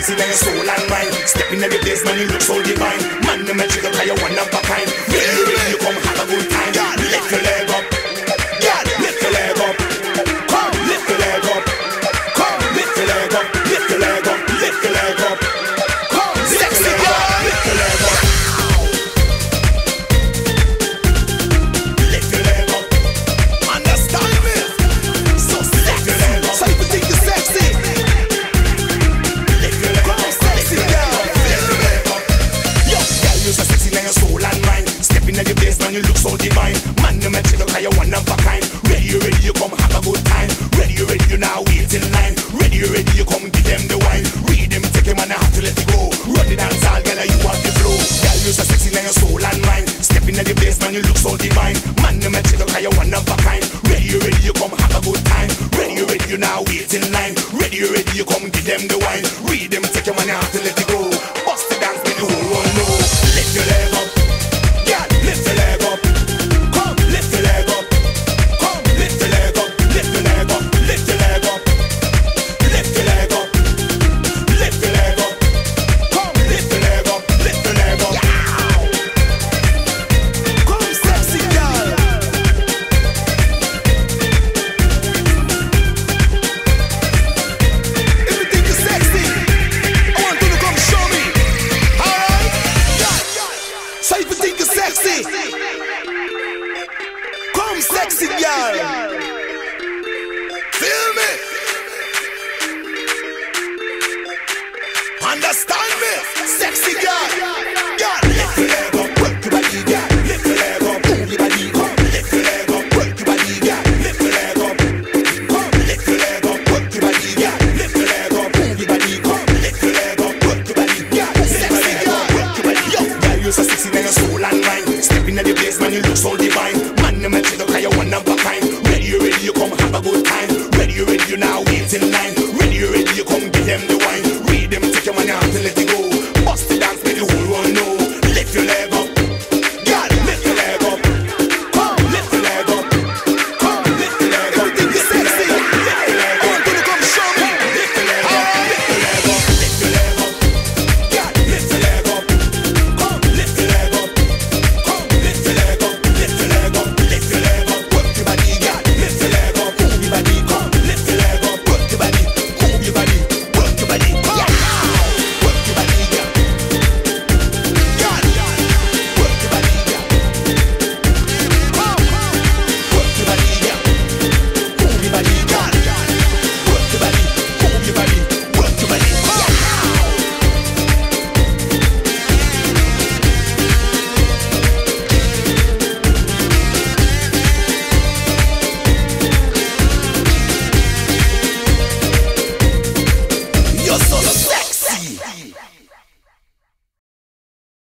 sexy than your soul and mind. Step in the place, man, you look so divine. Man, no magic, cause you're one of a kind. Ready, you come have a good time. Lift your leg up. Lift your leg up. Come, lift your leg up. Come, lift your leg up. Lift your leg up. Lift your leg up. Come, sexy girl. Lift your leg up. Lift your leg up. Understand me? So sexy. So you think you're sexy? Lift your leg up. Sexy girl. Lift your leg up. Yo, girl, you're so sexy like your soul and mind. Step in the place, man, you look so divine. Man, no magic, cause you're one of a kind. Ready, you come have a good time. Ready, you now wait in line. Ready, you come give them the wine. Read them, take him and I have to let it go. Run the dance all, girl, you want the flow. Girl, you so sexy like your soul and mind. Step in the place, man, you look so divine. Man, no magic, cause you're one of a kind. Ready, you come have a good time. Ready, you now wait in line. Ready, you come give them the wine. Read them, take him and I have to let it go. Bust the dance, make the whole world know. Lift your leg up. Girl, lift your leg up. Come, lift your leg up. Come, lift your leg up. Lift your leg up. Lift your leg up. Lift your leg up. Lift your leg up. Come, lift your leg up. Lift your leg up. Come, sexy girl. If you think you're sexy, I want you to come show me. Alright? So if you think you're sexy, come sexy girl. Feel me? Understand me? Sexy girl. Girl, lift your leg up, work your body, girl. Lift your leg up, move your body, come. Lift your leg up, work your body, girl. Lift your leg up, come. Lift your leg up, work your body, girl. Lift your leg up, move your body, come. Lift your leg up, work your body, girl. Sexy girl, work your body. Yo, girl, you're so sexy like your soul and mind. Step in the place, man, you look so divine. Man, no magic, cause you're one of a kind. Ready, you come have a good time. Ready, you now wait in line. Ready, you come give them the